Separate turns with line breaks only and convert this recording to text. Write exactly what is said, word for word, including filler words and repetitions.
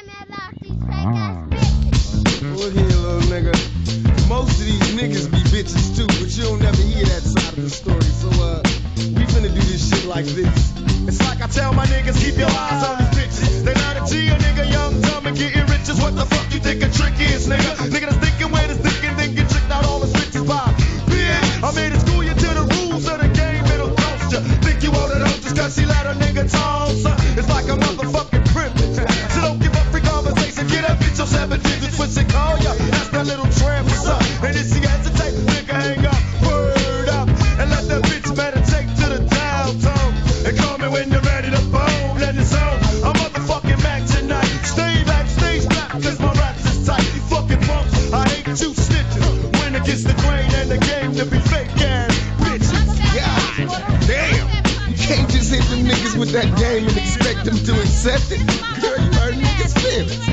Look here, little nigga. Most of these niggas be bitches too, but you don't never hear that side of the story. So, uh, we finna do this shit like this. It's like I tell my niggas, keep your eyes on these bitches. They not a G, a nigga, young, dumb, and getting riches. What the fuck you think a trick is, nigga? Nigga that's thinking where this thinking, then get tricked out all his riches by. Bitch, I'm here to school you to the rules of the game, it'll toast ya. Think you owe it up just cause she let a nigga toss her. It's like a motherfucking privilege. So don't give up free conversation, get up, get your seven digits, when she call ya. That's that little tramp, what's up? And if she hesitate, nigga, hang up, word up, and let that bitch meditate to the downtown. And call me when you're ready to bone, let it zone. I'm motherfucking Mac tonight. Stay back, stay back, cause my raps is tight. You fucking punks, I hate you snitches. When it gets the grain and the game to be fake ass bitches. God damn. You can't just hit them niggas with that game and expect them to accept it. Girl, you hurt niggas' feelings.